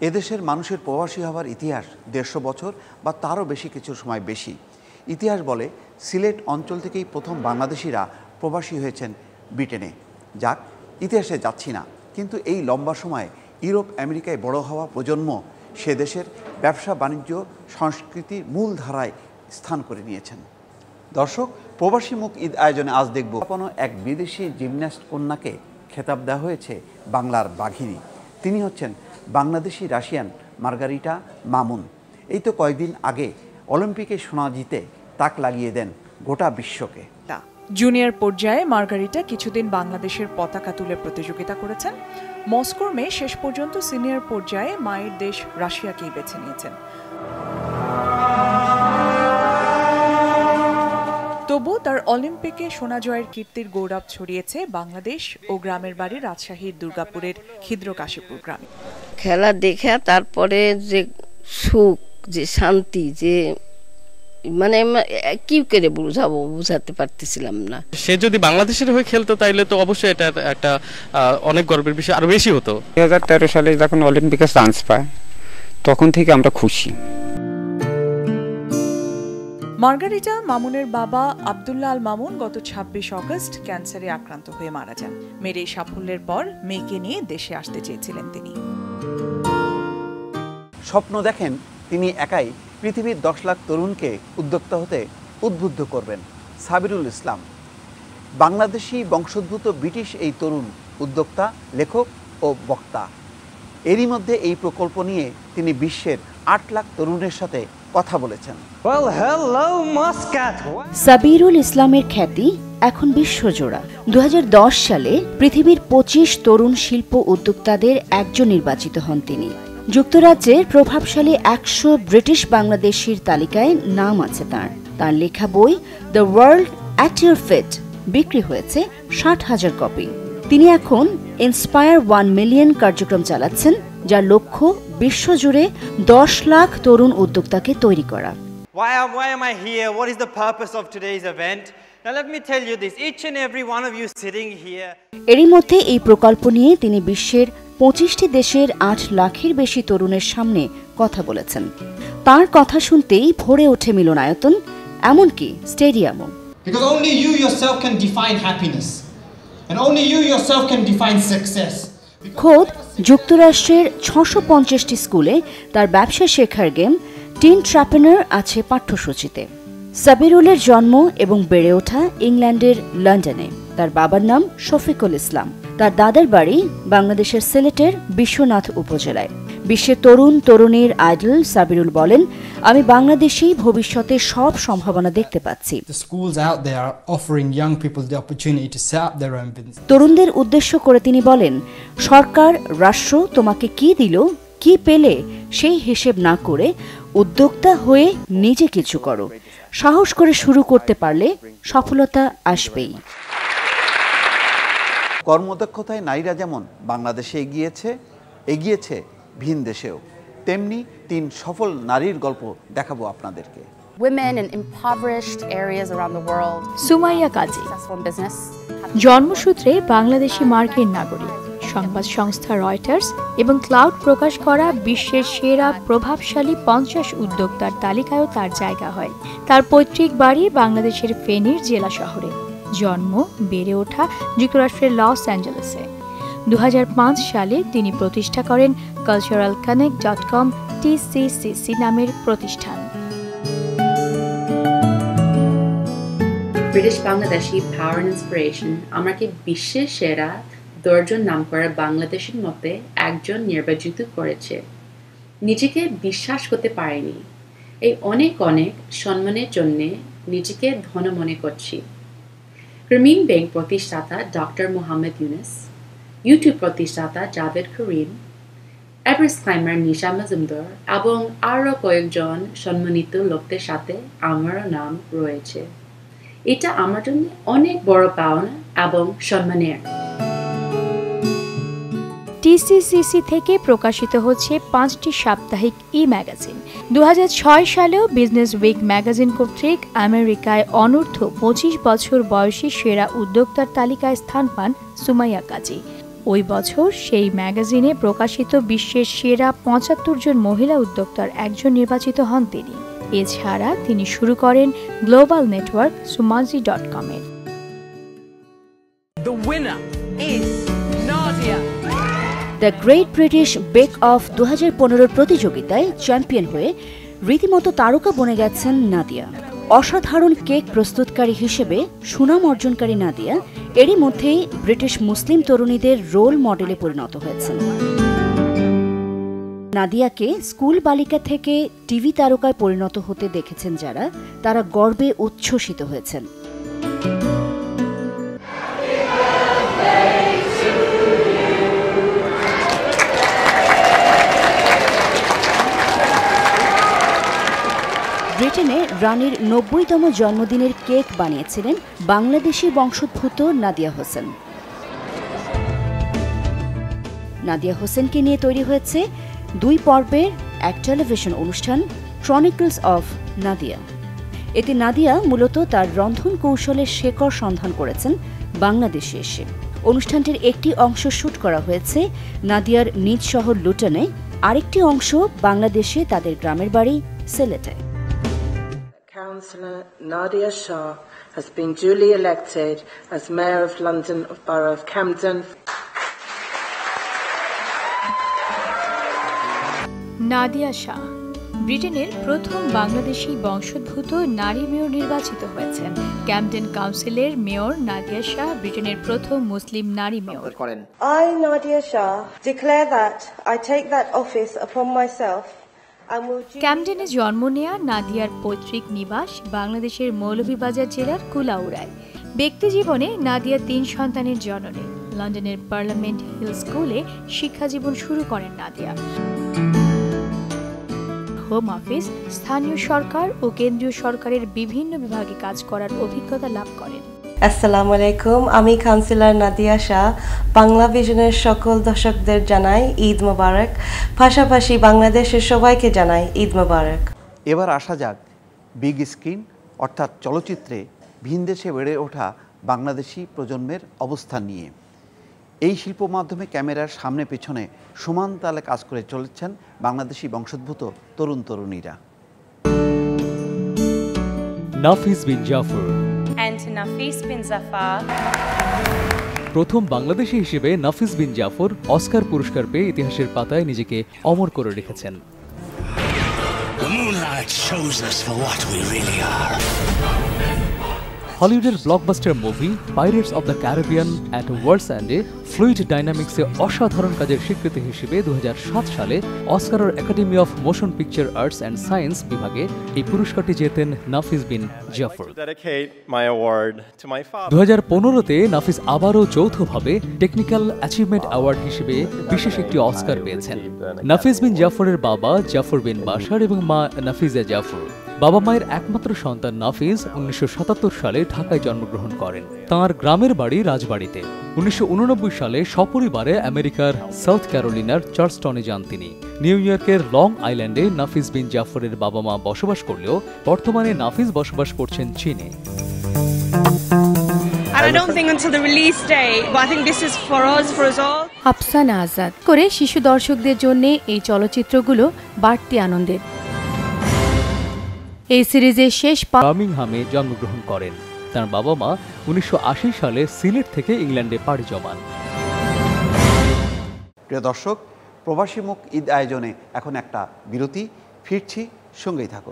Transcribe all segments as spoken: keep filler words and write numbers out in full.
এদেশের মানুষের প্রবাসী হওয়ার ইতিহাস দেড়শো বছর বা তারও বেশি কিছু সময় বেশি। ইতিহাস বলে সিলেট অঞ্চল থেকেই প্রথম বাংলাদেশিরা প্রবাসী হয়েছেন ব্রিটেনে। যাক, ইতিহাসে যাচ্ছি না, কিন্তু এই লম্বা সময়ে ইউরোপ আমেরিকায় বড় হওয়া প্রজন্ম সে দেশের ব্যবসা বাণিজ্য সংস্কৃতির মূল ধারায় স্থান করে নিয়েছেন। দর্শক, প্রবাসী মুখ ঈদ আয়োজনে আজ দেখব কোনো এক বিদেশি জিমন্যাস্ট কন্যাকে খেতাব দেওয়া হয়েছে বাংলার বাঘিনী। তিনি হচ্ছেন বাংলাদেশি রাশিয়ান মার্গারিটা মামুন। এই তো কয়েকদিন আগে অলিম্পিকে সোনা জিতে তাক লাগিয়ে দেন গোটা বিশ্বকে। জুনিয়র পর্যায়ে মার্গারিটা কিছুদিন বাংলাদেশের পতাকা তুলে প্রতিযোগিতা করেছেন। মস্কোর মেয়ে শেষ পর্যন্ত সিনিয়র পর্যায়ে মায়ের দেশ রাশিয়াকেই বেছে নিয়েছেন। তবু তার অলিম্পিকে সোনা জয়ের কীর্তির গৌরব ছড়িয়েছে বাংলাদেশ ও গ্রামের বাড়ি রাজশাহীর দুর্গাপুরের ক্ষিদ্র কাশীপুর গ্রামে। খেলা দেখে তারপরে যে সুখ, যে শান্তি, যে মানে কি করে বুঝাবো, বুঝাতে পারতেছিলাম না। সে যদি বাংলাদেশের হয়ে খেলতো তাইলে তো অবশ্যই এটা একটা অনেক গর্বের বিষয়, আরো বেশি হতো। দুই হাজার তেরো সালে যখন অলিম্পিকে চান্স পায় তখন থেকে আমরা খুশি। মার্গারিটা মামুনের বাবা আব্দুল্লাহ আল মামুন গত ছাব্বিশ অগস্ট ক্যান্সারে আক্রান্ত হয়ে মারা যান। মেয়ের এই সাফল্যের পর মেয়েকে নিয়ে দেশে আসতে চেয়েছিলেন তিনি। স্বপ্ন দেখেন তিনি একাই পৃথিবীর দশ লাখ তরুণকে উদ্যোক্তা হতে উদ্বুদ্ধ করবেন। সাবিরুল ইসলাম বাংলাদেশি বংশোদ্ভূত ব্রিটিশ এই তরুণ উদ্যোক্তা, লেখক ও বক্তা। এরই মধ্যে এই প্রকল্প নিয়ে তিনি বিশ্বের আট লাখ তরুণের সাথে কথা বলেছেন। সাবিরুল ইসলামের খ্যাতি এখন বিশ্বজোড়া। দু হাজার দশ সালে পৃথিবীর পঁচিশ তরুণ শিল্প উদ্যোক্তাদের একজন নির্বাচিত হন তিনি। যুক্তরাজ্যের প্রভাবশালী একশো ব্রিটিশ বাংলাদেশির তালিকায় নাম আছে তার। তার লেখা বই the world at your feet বিক্রি হয়েছে ষাট হাজার কপি। তিনি এখন ইন্সপায়ার ওয়ান মিলিয়ন কার্যক্রম চালাচ্ছেন, যার লক্ষ্য বিশ্বজুড়ে দশ লাখ তরুণ উদ্যোক্তাকে তৈরি করা। Why am, why am I here? What is the purpose of today's event? Now let me tell you this, each and every one of you sitting here. এরই মধ্যে এই প্রকল্প নিয়ে তিনি বিশ্বের পঁচিশটি দেশের আট লাখের বেশি তরুণের সামনে কথা বলেছেন। তার কথা শুনতেই ভরে ওঠে মিলনায়তন, এমনকি স্টেডিয়ামও। Because only you yourself can define happiness and only you yourself can define success. খোদ যুক্তরাষ্ট্রের ছশো পঞ্চাশটি স্কুলে তার ব্যবসা শেখার গেম টিন ট্রাপেনার আছে পাঠ্যসূচিতে। সাবিরুলের জন্ম এবং বেড়ে ওঠা ইংল্যান্ডের লন্ডনে। তার বাবার নাম শফিকুল ইসলাম। তার দাদার বাড়ি বাংলাদেশের সিলেটের বিশ্বনাথ উপজেলায়। বিশ্বের তরুণ তরুণীর আইডল সাবিরুল বলেন, আমি বাংলাদেশেই ভবিষ্যতে সব সম্ভাবনা দেখতে পাচ্ছি। তরুণদের উদ্দেশ্য করে তিনি বলেন, সরকার রাষ্ট্র তোমাকে কি দিল, কি পেলে সেই হিসেব না করে উদ্যোক্তা হয়ে নিজে কিছু করো। সাহস করে শুরু করতে পারলে সফলতা আসবেই। কর্মদক্ষতায় নারীরা যেমন বাংলাদেশে এগিয়েছে এগিয়েছে ভিন দেশেও, তেমনি তিন সফল নারীর গল্প দেখাবো আপনাদেরকে। Women in impoverished areas around the world. Sumaiya কাজী জন্মসূত্রে বাংলাদেশি মার্কিন নাগরিক। সংবাদ সংস্থা রয়টার্স এবং ক্লাউড প্রকাশ করা বিশ্বের সেরা প্রভাবশালী পঞ্চাশ উদ্যোক্তার তালিকায়ও তার জায়গা হয়। তার পৈতৃক বাড়ি বাংলাদেশের ফেনীর জেলা শহরে। জন্ম, বেড়ে ওঠা যুক্তরাষ্ট্রের লস অ্যাঞ্জেলেসে। দু হাজার পাঁচ সালে তিনি প্রতিষ্ঠা করেন cultural connect dot com T C C C নামের প্রতিষ্ঠান। British Bangladeshi power and inspiration আমাকে বিশ্বের সেরা দশজন নামকরা বাংলাদেশের মধ্যে একজন নির্বাচিত করেছে। নিজেকে বিশ্বাস করতে পারিনি। এই অনেক অনেক সম্মানের জন্য নিজেকে ধন্য মনে করছি। গ্রামীণ ব্যাংক প্রতিষ্ঠাতা ডক্টর মোহাম্মদ ইউনুস, ইউটিউব প্রতিষ্ঠাতা জাভেদ করিম, এভারেস্ট ক্লাইম্বার নিশা মজুমদার এবং আরও কয়েকজন সম্মানিত লোকদের সাথে আমারও নাম রয়েছে। এটা আমার জন্য অনেক বড় পাওনা এবং সম্মানের। টি সি সি সি থেকে প্রকাশিত হচ্ছে পাঁচটি সাপ্তাহিক ই ম্যাগাজিন। দু হাজার ছয় সালেও বিজনেস উইক ম্যাগাজিন কর্তৃক আমেরিকায় অনূর্ধ্ব পঁচিশ বছর বয়সী সেরা উদ্যোক্তার তালিকায় স্থান পান সুমাইয়া কাজী। ওই বছর সেই ম্যাগাজিনে প্রকাশিত বিশ্বের সেরা পঁচাত্তর জন মহিলা উদ্যোক্তার একজন নির্বাচিত হন তিনি। এছাড়া তিনি শুরু করেন global network Sumazi dot com এর। The winner is Nadia. The great British bake off দু হাজার পনেরোর প্রতিযোগিতায় চ্যাম্পিয়ন হয়ে রীতিমতো তারকা বনে গেছেন নাদিয়া। অসাধারণ কেক প্রস্তুতকারী হিসেবে সুনাম অর্জনকারী নাদিয়া এরই মধ্যেই ব্রিটিশ মুসলিম তরুণীদের রোল মডেলে পরিণত হয়েছেন। নাদিয়াকে স্কুল বালিকা থেকে টিভি তারকায় পরিণত হতে দেখেছেন যারা, তারা গর্বে উচ্ছ্বসিত হয়েছেন। ব্রিটেনে রানীর নব্বইতম জন্মদিনের কেক বানিয়েছিলেন বাংলাদেশি বংশোদ্ভূত নাদিয়া হোসেন। নাদিয়া হোসেনকে নিয়ে তৈরি হয়েছে দুই পর্বের এক টেলিভিশন অনুষ্ঠান ক্রনিকলস অফ নাদিয়া। এতে নাদিয়া মূলত তার রন্ধন কৌশলের শেকড় সন্ধান করেছেন বাংলাদেশে এসে। অনুষ্ঠানটির একটি অংশ শুট করা হয়েছে নাদিয়ার নিজ শহর লুটনে, আরেকটি অংশ বাংলাদেশে তাদের গ্রামের বাড়ি সিলেটে। Councillor Nadia Shah has been duly elected as Mayor of London Borough of Camden. Nadia Shah ব্রিটেনের প্রথম বাংলাদেশি বংশোদ্ভূত নারী মেয়র নির্বাচিত হয়েছেন। ক্যামডেন কাউন্সিলের মেয়র নাদিয়া শাহ ব্রিটেনের প্রথম মুসলিম নারী মেয়র করেন। I, Nadia Shah, declare that I take that office upon myself. ক্যামডেনে জন্ম নেয়া নাদিয়ার পৈতৃক নিবাস বাংলাদেশের মৌলভীবাজার জেলার কুলাউড়ায়। ব্যক্তি জীবনে নাদিয়া তিন সন্তানের জননী। লন্ডনের পার্লামেন্ট হিল স্কুলে শিক্ষাজীবন শুরু করেন নাদিয়া। হোম অফিস, স্থানীয় সরকার ও কেন্দ্রীয় সরকারের বিভিন্ন বিভাগে কাজ করার অভিজ্ঞতা লাভ করেন। আসসালামু আলাইকুম, আমি কাউন্সিলর নাদিয়া শাহ বাংলা ভিশনের সকল দর্শকদের জানাই ঈদ মোবারক, পাশাপাশি বাংলাদেশের সবাইকে জানাই ঈদ মোবারক। এবার আসা যাক বিগ স্ক্রিন অর্থাৎ চলচ্চিত্রে ভিনদেশে বেড়ে ওঠা বাংলাদেশি প্রজন্মের অবস্থান নিয়ে। এই শিল্প মাধ্যমে ক্যামেরার সামনে পেছনে সমান তালে কাজ করে চলেছেন বাংলাদেশি বংশোদ্ভূত তরুণ তরুণীরা। নাফিস বিন Zafar and Nafis bin Zafar. প্রথম বাংলাদেশি হিসেবে নাফিস বিন জাফর অস্কার পুরস্কার পেয়ে ইতিহাসের পাতায় নিজেকে অমর করে রেখেছেন। The moonlight shows us for what we really are. হলিউডের blockbuster movie pirates of the Caribbean at world's এন্ডে ফ্লুইড ডাইনামিক্সে অসাধারণ কাজের স্বীকৃতি হিসেবে দু হাজার সাত সালে অস্কারের academy of motion picture arts and science বিভাগে এই পুরস্কারটি জেতেন নাফিস বিন জাফর। দু হাজার পনেরোতে নাফিস আবারও যৌথভাবে টেকনিক্যাল অ্যাচিভমেন্ট অ্যাওয়ার্ড হিসেবে বিশেষ একটি অস্কার পেয়েছেন। নাফিস বিন জাফরের বাবা জাফর বিন বাশার এবং মা নাফিজা জাফর। বাবা মায়ের একমাত্র সন্তান নাফিজ উনিশশো সাতাত্তর সালে ঢাকায় জন্মগ্রহণ করেন। তাঁর গ্রামের বাড়ি রাজবাড়িতে। উনিশশো উননব্বই সালে সপরিবারে আমেরিকার সাউথ ক্যারোলিনার চার্লসটনে যান তিনি। নিউ ইয়র্কের লং আইল্যান্ডে নাফিস বিন জাফরের বাবা মা বসবাস করলেও বর্তমানে নাফিস বসবাস করছেন চীনে। আফসানা আজাদ করে শিশু দর্শকদের জন্য এই চলচ্চিত্রগুলো বাড়তি আনন্দের। এই সিরিজের শেষ বার্মিংহামে জন্মগ্রহণ করেন। তার বাবা মা উনিশশো আশি সালে সিলেট থেকে ইংল্যান্ডে পাড়ি জমান। প্রিয় দর্শক, প্রবাসী মুখ ঈদ আয়োজনে এখন একটা বিরতি, ফিরছি, সঙ্গেই থাকুন।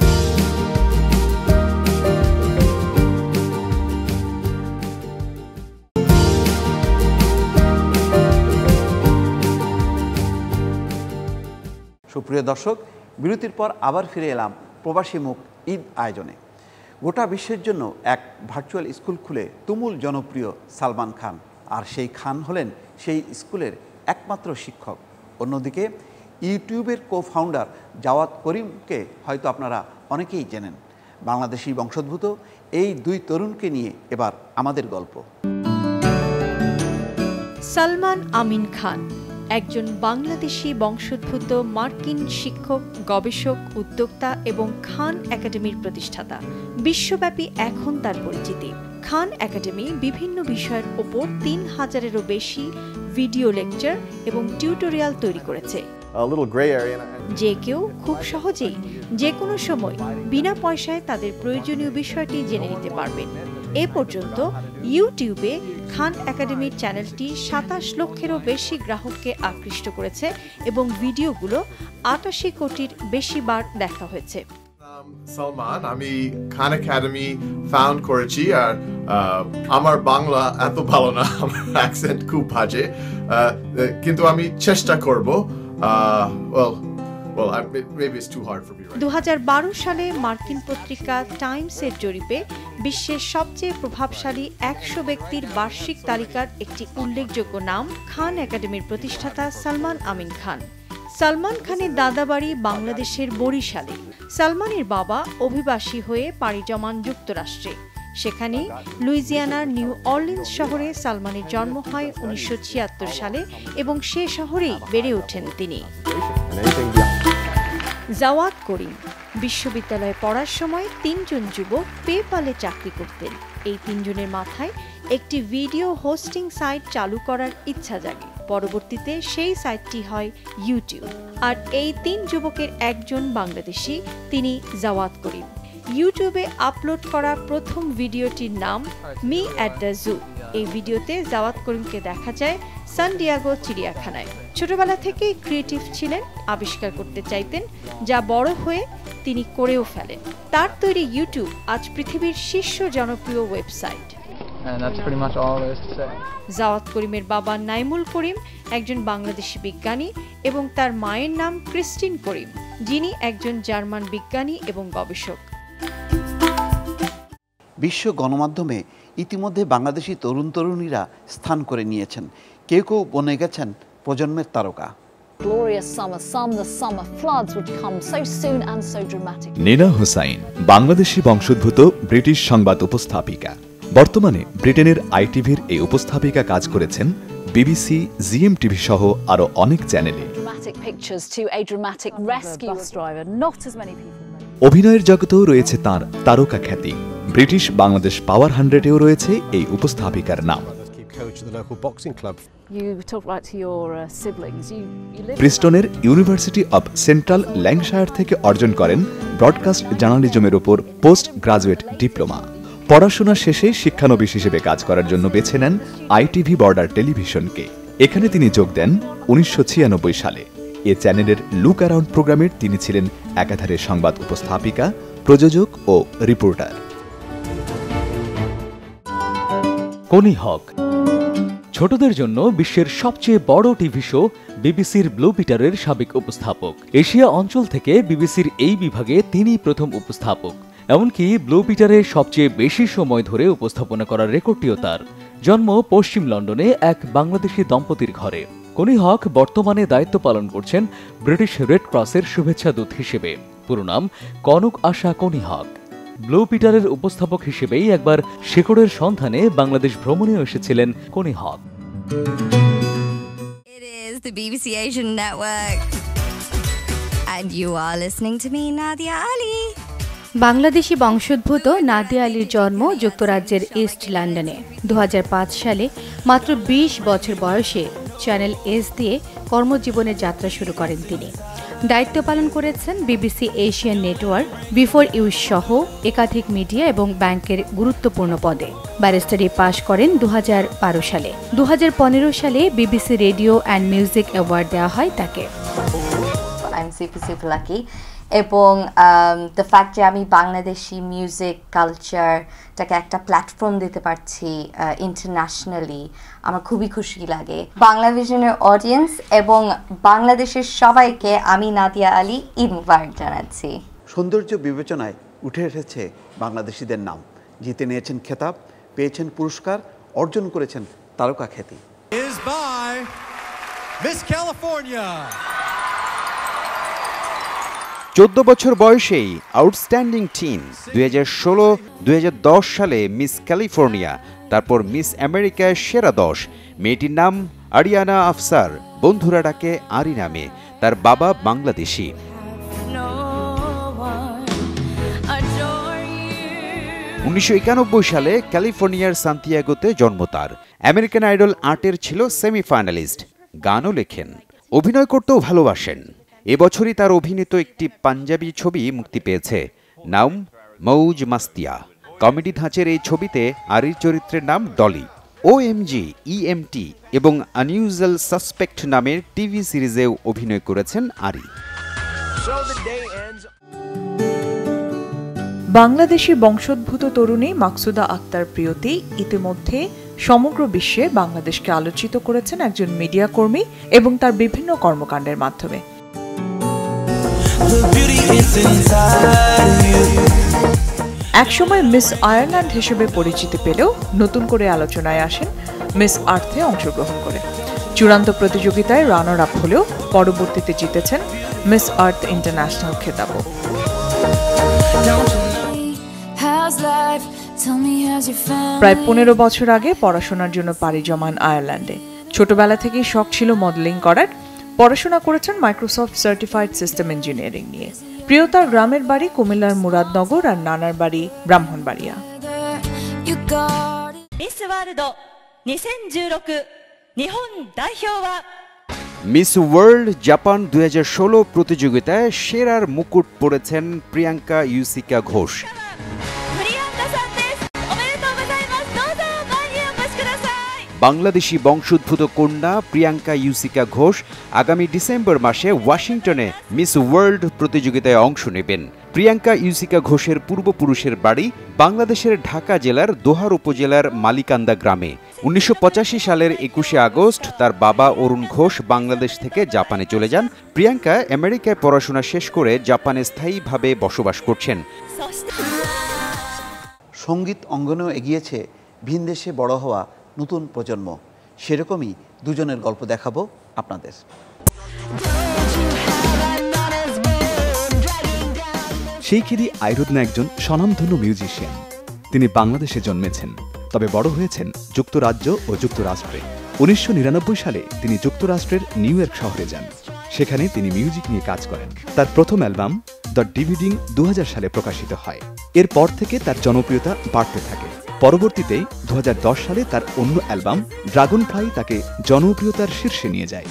সুপ্রিয় দর্শক, বিরতির পর আবার ফিরে এলাম প্রবাসী মুখ ঈদ আয়োজনে। গোটা বিশ্বের জন্য এক ভার্চুয়াল স্কুল খুলে তুমুল জনপ্রিয় সালমান খান, আর সেই খান হলেন সেই স্কুলের একমাত্র শিক্ষক। অন্যদিকে ইউটিউবের কো ফাউন্ডার জাওয়াদ করিমকে হয়তো আপনারা অনেকেই চেনেন। বাংলাদেশি বংশোদ্ভূত এই দুই তরুণকে নিয়ে এবার আমাদের গল্প। সালমান আমিন খান একজন বাংলাদেশি বংশোদ্ভূত মার্কিন শিক্ষক, গবেষক, উদ্যোক্তা এবং খান একাডেমির প্রতিষ্ঠাতা। বিশ্বব্যাপী এখন তার পরিচিতি। খান একাডেমি বিভিন্ন বিষয়ের ওপর তিন হাজারেরও বেশি ভিডিও লেকচার এবং টিউটোরিয়াল তৈরি করেছে। যে কেউ খুব সহজেই যে কোনো সময় বিনা পয়সায় তাদের প্রয়োজনীয় বিষয়টি জেনে নিতে পারবেন। এ পর্যন্ত ইউটিউবে খান একাডেমির চ্যানেলটি সাতাশ লক্ষেরও বেশি গ্রাহককে আকৃষ্ট করেছে এবং ভিডিওগুলো আটাশি কোটির বেশি বার দেখা হয়েছে। সালমান, আমি খান একাডেমি ফাউন্ড করেছি, আর আমার বাংলা এত ভালো না, আমার অ্যাকসেন্ট খুব বাজে, কিন্তু আমি চেষ্টা করব। দু হাজার বারো সালে মার্কিন পত্রিকা টাইমসের জরিপে বিশ্বের সবচেয়ে প্রভাবশালী একশো ব্যক্তির বার্ষিক তালিকার একটি উল্লেখযোগ্য নাম খান একাডেমির প্রতিষ্ঠাতা সালমান আমিন খান। সালমান খানের দাদাবাড়ি বাংলাদেশের বরিশালে। সালমানের বাবা অভিবাসী হয়ে পাড়ি জমান যুক্তরাষ্ট্রে। সেখানে লুইজিয়ানার নিউ অরলিন্স শহরে সালমানের জন্ম হয় উনিশশো ছিয়াত্তর সালে এবং সে শহরেই বেড়ে ওঠেন তিনি। জাওয়াদ করিম বিশ্ববিদ্যালয়ে পড়ার সময় তিনজন যুবক পেপ্যালে চাকরি করতেন। এই তিনজনের মাথায় একটি ভিডিও হোস্টিং সাইট চালু করার ইচ্ছা জাগে। পরবর্তীতে সেই সাইটটি হয় ইউটিউব। আর এই তিন যুবকের একজন বাংলাদেশি, তিনি জাওয়াদ করিম। ইউটিউবে আপলোড করা প্রথম ভিডিওটির নাম মি অ্যাট দ্য জু। এই ভিডিওতে জাওয়াদ করিমকে দেখা যায় সান ডিয়াগো চিড়িয়াখানায়। ছোটবেলা থেকেই ক্রিয়েটিভ ছিলেন, আবিষ্কার করতে চাইতেন, যা বড় হয়ে তিনি করেও ফেলেন। তার তৈরি ইউটিউব আজ পৃথিবীর শীর্ষ জনপ্রিয় ওয়েবসাইট। জাওয়াদ করিমের বাবা নাইমুল করিম একজন বাংলাদেশি বিজ্ঞানী এবং তার মায়ের নাম ক্রিস্টিন করিম, যিনি একজন জার্মান বিজ্ঞানী এবং গবেষক। বিশ্ব গণমাধ্যমে ইতিমধ্যে বাংলাদেশি তরুণ তরুণীরা স্থান করে নিয়েছেন। কেউ কেউ বনে গেছেন প্রজন্মের তারকা। নীনা হুসাইন বাংলাদেশি বংশোদ্ভূত ব্রিটিশ সংবাদ উপস্থাপিকা। বর্তমানে ব্রিটেনের আইটিভির এই উপস্থাপিকা কাজ করেছেন বিবিসি, জিএমটিভি সহ আরো অনেক চ্যানেলে। অভিনয়ের জগতেও রয়েছে তার তারকা খ্যাতি। ব্রিটিশ বাংলাদেশ পাওয়ার হান্ড্রেডেও রয়েছে এই উপস্থাপিকার নাম। প্রিস্টনের ইউনিভার্সিটি অব সেন্ট্রাল ল্যাঙ্কাশায়ার থেকে অর্জন করেন ব্রডকাস্ট জার্নালিজমের উপর পোস্ট গ্রাজুয়েট ডিপ্লোমা। পড়াশোনা শেষে শিক্ষানবিশ হিসেবে কাজ করার জন্য বেছে নেন আইটিভি বর্ডার টেলিভিশনকে। এখানে তিনি যোগ দেন উনিশশো ছিয়ানব্বই সালে। এ চ্যানেলের লুক অ্যারাউন্ড প্রোগ্রামের তিনি ছিলেন একাধারে সংবাদ উপস্থাপিকা, প্রযোজক ও রিপোর্টার। কনি হক ছোটদের জন্য বিশ্বের সবচেয়ে বড় টিভি শো বিবিসির ব্লু পিটারের সাবেক উপস্থাপক। এশিয়া অঞ্চল থেকে বিবিসির এই বিভাগে তিনি প্রথম উপস্থাপক। এমনকি ব্লু পিটারে সবচেয়ে বেশি সময় ধরে উপস্থাপনা করার রেকর্ডটিও তার। জন্ম পশ্চিম লন্ডনে এক বাংলাদেশি দম্পতির ঘরে। কনি হক বর্তমানে দায়িত্ব পালন করছেন ব্রিটিশ রেড ক্রসের শুভেচ্ছা দূত হিসেবে। পুরো নাম কনক আশা কনি হক। ব্লু পিটারের উপস্থাপক হিসেবেই একবার শেকড়ের সন্ধানে বাংলাদেশ ভ্রমণে এসেছিলেন কনি হক। It is the B B C Asian Network and you are listening to me, Nadia Ali. Bangladeshi বংশোদ্ভূত নাদিয়া আলীর জন্ম যুক্তরাজ্যের ইস্ট লন্ডনে। দু হাজার পাঁচ সালে মাত্র বিশ বছর বয়সে চ্যানেল এস দিয়ে কর্মজীবনের যাত্রা শুরু করেন তিনি। দায়িত্ব পালন করেছেন BBC Asian network, before use সহ একাধিক মিডিয়া এবং ব্যাংকের গুরুত্বপূর্ণ পদে। ব্যারিস্টারি পাশ করেন দু হাজার বারো সালে। দু হাজার পনেরো সালে BBC radio and music award দেওয়া হয় তাকে। এবং দ্য ফ্যাক্ট যে আমি বাংলাদেশি মিউজিক কালচারটাকে একটা প্ল্যাটফর্ম দিতে পারছি ইন্টারন্যাশনালি, আমার খুবই খুশি লাগে। বাংলা ভিশনের অডিয়েন্স এবং বাংলাদেশের সবাইকে আমি নাদিয়া আলী ঈদ মুবারক জানাচ্ছি। সৌন্দর্য বিবেচনায় উঠে এসেছে বাংলাদেশিদের নাম। জিতে নিয়েছেন খেতাব, পেয়েছেন পুরস্কার, অর্জন করেছেন তারকা খ্যাতি। চোদ্দ বছর বয়সেই আউটস্ট্যান্ডিং টিন। দুই হাজার ষোলো দুই হাজার দশ সালে মিস ক্যালিফোর্নিয়া, তারপর মিস আমেরিকায় সেরা দশ। মেয়েটির নাম আরিয়ানা আফসার। বন্ধুরা ডাকে আরি নামে। তার বাবা বাংলাদেশি। উনিশশো একানব্বই সালে ক্যালিফোর্নিয়ার সান্তিয়াগোতে জন্ম তার। আমেরিকান আইডল আটের ছিল সেমিফাইনালিস্ট। গানও লেখেন, অভিনয় করতেও ভালোবাসেন। এবছরই তার অভিনীত একটি পাঞ্জাবি ছবি মুক্তি পেয়েছে, নাম মৌজ মাস্তিয়া। কমেডি ধাঁচের এই ছবিতে আরির চরিত্রের নাম Dolly. O M G, E M T এবং আনইউজুয়াল সাসপেক্ট নামের টিভি সিরিজেও অভিনয় করেছেন আরি। বাংলাদেশি বংশোদ্ভূত তরুণী মাকসুদা আক্তার প্রিয়তি ইতিমধ্যে সমগ্র বিশ্বে বাংলাদেশকে আলোচিত করেছেন একজন মিডিয়া কর্মী এবং তার বিভিন্ন কর্মকাণ্ডের মাধ্যমে। একসময় মিস আয়ারল্যান্ড হিসেবে পরিচিতি পেলেও নতুন করে আলোচনায় আসেন মিস আর্থে অংশগ্রহণ করে। চূড়ান্ত প্রতিযোগিতায় রানার আপ হলেও পরবর্তীতে জিতেছেন মিস আর্থ ইন্টারন্যাশনাল খেতাবও। প্রায় পনেরো বছর আগে পড়াশোনার জন্য পাড়ি জমান আয়ারল্যান্ডে। ছোটবেলা থেকেই শখ ছিল মডেলিং করার। পড়াশোনা করেছেন মাইক্রোসফট সার্টিফাইড সিস্টেম ইঞ্জিনিয়ারিং নিয়ে। প্রিয়তার গ্রামের বাড়ি কুমিল্লার মুরাদনগর আর নানার বাড়ি ব্রাহ্মণবাড়িয়া। মিস ওয়ার্ল্ড জাপান দুই হাজার ষোলো প্রতিযোগিতায় সেরার মুকুট পড়েছেন প্রিয়াঙ্কা ইউসিকা ঘোষ। বাংলাদেশি বংশোদ্ভূত কন্যা প্রিয়াঙ্কা ইউসিকা ঘোষ আগামী ডিসেম্বর মাসে ওয়াশিংটনে মিস ওয়ার্ল্ড প্রতিযোগিতায় অংশ নেবেন। প্রিয়াঙ্কা ইউসিকা ঘোষের পূর্বপুরুষের বাড়ি বাংলাদেশের ঢাকা জেলার দোহার উপজেলার মালিকান্দা গ্রামে। উনিশশো পঁচাশি সালের একুশে আগস্ট তার বাবা অরুণ ঘোষ বাংলাদেশ থেকে জাপানে চলে যান। প্রিয়াঙ্কা আমেরিকায় পড়াশোনা শেষ করে জাপানে স্থায়ীভাবে বসবাস করছেন। সঙ্গীত অঙ্গনেও এগিয়েছে ভিনদেশে বড় হওয়া নতুন প্রজন্ম। সেরকমই দুজনের গল্প দেখাবো আপনাদের। শেইখেদি আইরুদনা একজন স্বনামধন্য মিউজিশিয়ান। তিনি বাংলাদেশে জন্মেছেন, তবে বড় হয়েছেন যুক্তরাজ্য ও যুক্তরাষ্ট্রে। উনিশশো নিরানব্বই সালে তিনি যুক্তরাষ্ট্রের নিউ ইয়র্ক শহরে যান। সেখানে তিনি মিউজিক নিয়ে কাজ করেন। তার প্রথম অ্যালবাম দ্য ডিভিডিং দু হাজার সালে প্রকাশিত হয়। এরপর থেকে তার জনপ্রিয়তা বাড়তে থাকে। পরবর্তীতে দু হাজার দশ সালে তার অন্য অ্যালবাম ড্রাগন ফ্লাই তাকে জনপ্রিয়তার শীর্ষে নিয়ে যায়।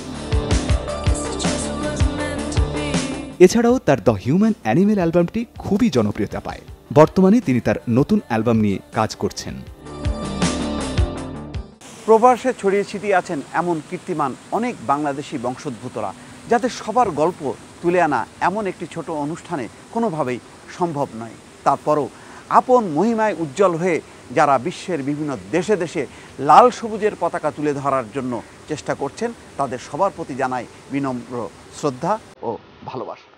এছাড়াও তার দ্য হিউম্যান অ্যানিমেল অ্যালবামটি খুবই জনপ্রিয়তা পায়। বর্তমানে তিনি তার নতুন অ্যালবাম নিয়ে কাজ করছেন। প্রবাসে ছড়িয়ে ছিটিয়ে আছেন এমন কীর্তিমান অনেক বাংলাদেশি বংশোদ্ভূতরা, যাদের সবার গল্প তুলে আনা এমন একটি ছোট অনুষ্ঠানে কোনোভাবেই সম্ভব নয়। তারপরও আপন মহিমায় উজ্জ্বল হয়ে যারা বিশ্বের বিভিন্ন দেশে দেশে লাল সবুজের পতাকা তুলে ধরার জন্য চেষ্টা করছেন, তাদের সবার প্রতি জানাই বিনম্র শ্রদ্ধা ও ভালোবাসা।